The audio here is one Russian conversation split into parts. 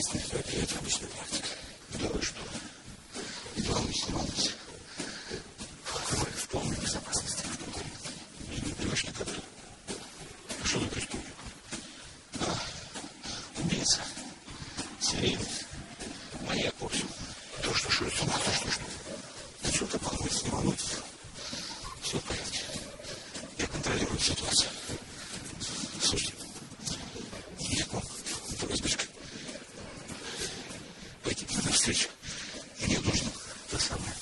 естественно, это обычная практика. Делаю что? Главное, не волнуйся. Вы в полной безопасности. И не привычно, как ты. Что вы преступник? Убийца. Серийный. Маньяк, в общем. То, что шует с ума, то, что. Да что-то волнуйтесь, не волнуйтесь. Все в порядке. Я контролирую ситуацию. Слушайте, я к вам просьбочка. Пойти мне навстречу. Мне нужно то самое.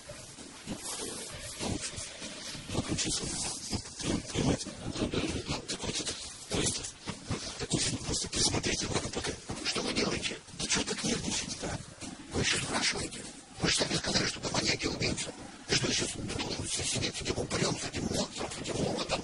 Научиться. Понимаете? Так вот это. То есть, так если просто присмотрите ладно, пока. Что вы делаете? Да что так нервничаете, да? Вы еще спрашиваете? Вы же сами сказали, что это маньяки убийцы. И что сейчас должны все сидеть с этим упырем, с этим монстром, с этим молотом?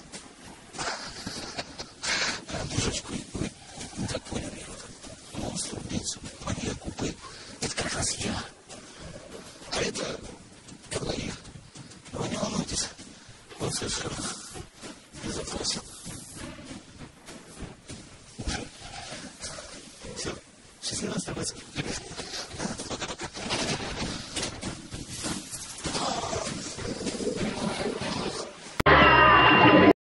Мужичку, вы не так поняли, что монстр, убийца, маньяк, упырь. Это как раз я. А это говорит. Вы не волнуйтесь. Он совершенно безопасен. Все. Счастливо оставаться.